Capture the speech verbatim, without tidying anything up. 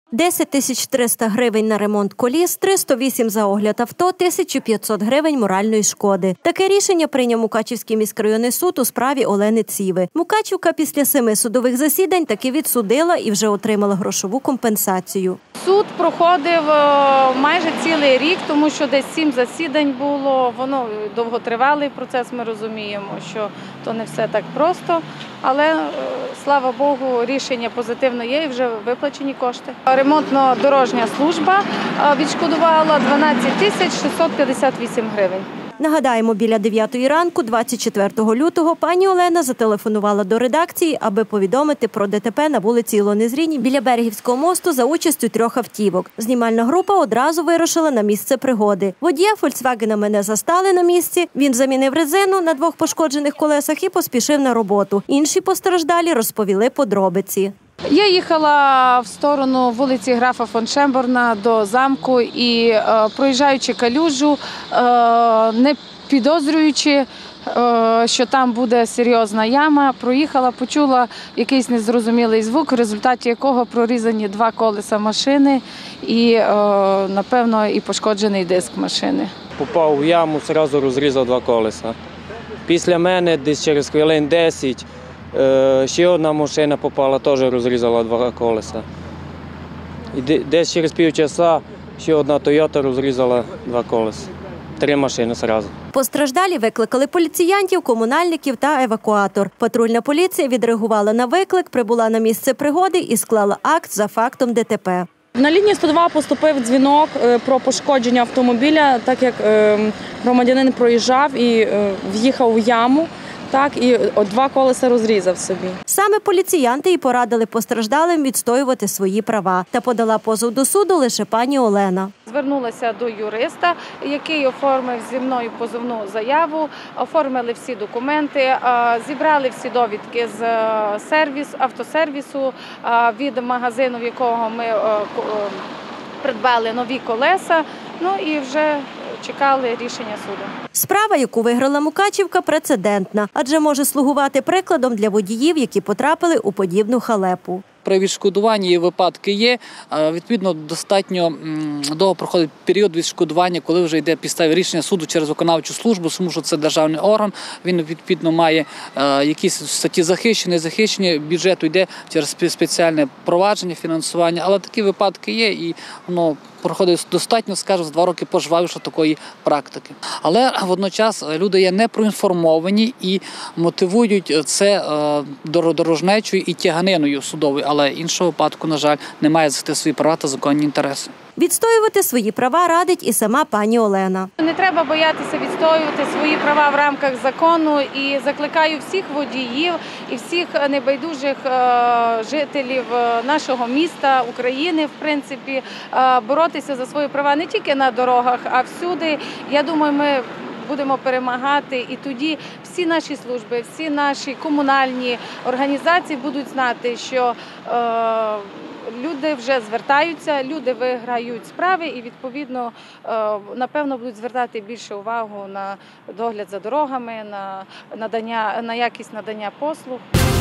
десять тисяч триста гривень на ремонт коліс, триста вісім за огляд авто, тисяча п'ятсот гривень моральної шкоди. Таке рішення прийняв Мукачівський міськрайонний суд у справі Олени Ціви. Мукачівка після семи судових засідань таки відсудила і вже отримала грошову компенсацію. Суд проходив майже цілий рік, тому що десь сім засідань було. Воно довготривалий процес, ми розуміємо, що то не все так просто. Але, слава Богу, рішення позитивне є і вже виплачені кошти. Ремонтно-дорожня служба відшкодувала дванадцять тисяч шістсот п'ятдесят вісім гривень. Нагадаємо, біля дев'ятої ранку, двадцять четвертого лютого, пані Олена зателефонувала до редакції, аби повідомити про ДТП на вулиці Ілони Зрінь біля Берегівського мосту за участю трьох автівок. Знімальна група одразу вирушила на місце пригоди. Водія «Фольксвагена» мене застали на місці, він замінив резину на двох пошкоджених колесах і поспішив на роботу. Інші постраждалі розповіли подробиці. Я їхала в сторону вулиці Графа фон Шемборна до замку і, е, проїжджаючи калюжу, е, не підозрюючи, е, що там буде серйозна яма, проїхала, почула якийсь незрозумілий звук, в результаті якого прорізані два колеса машини і, е, напевно, і пошкоджений диск машини. Попав в яму, одразу розрізав два колеса. Після мене десь через хвилин десять ще одна машина попала, теж розрізала два колеса. І десь через півчаса ще одна Тойота розрізала два колеса. Три машини одразу. Постраждалі викликали поліціянтів, комунальників та евакуатор. Патрульна поліція відреагувала на виклик, прибула на місце пригоди і склала акт за фактом ДТП. На лінії сто два поступив дзвінок про пошкодження автомобіля, так як громадянин проїжджав і в'їхав в яму. Так, і два колеса розрізав собі. Саме поліціянти і порадили постраждалим відстоювати свої права. Та подала позов до суду лише пані Олена. Звернулася до юриста, який оформив зі мною позовну заяву, оформили всі документи, зібрали всі довідки з сервіс, автосервісу, від магазину, в якого ми придбали нові колеса, ну і вже чекали рішення суду. Справа, яку виграла Мукачівка, прецедентна, адже може слугувати прикладом для водіїв, які потрапили у подібну халепу. При відшкодуванні випадки є, відповідно, достатньо довго проходить період відшкодування, коли вже йде підставі рішення суду через виконавчу службу, тому що це державний орган, він відповідно має якісь статті захищені, захищені, бюджету йде через спеціальне провадження, фінансування, але такі випадки є і воно проходить достатньо, скажімо, з два роки пожвавивши такої практики. Але водночас люди є непроінформовані і мотивують це дорожнечою і тяганиною судовою, але іншого випадку, на жаль, немає захистити свої права та законні інтереси. Відстоювати свої права радить і сама пані Олена. Не треба боятися відстоювати свої права в рамках закону і закликаю всіх водіїв і всіх небайдужих жителів нашого міста, України, в принципі, боротися за свої права не тільки на дорогах, а всюди. Я думаю, ми будемо перемагати, і тоді всі наші служби, всі наші комунальні організації будуть знати, що е, люди вже звертаються, люди виграють справи і, відповідно, е, напевно, будуть звертати більше увагу на догляд за дорогами, на надання, на якість надання послуг.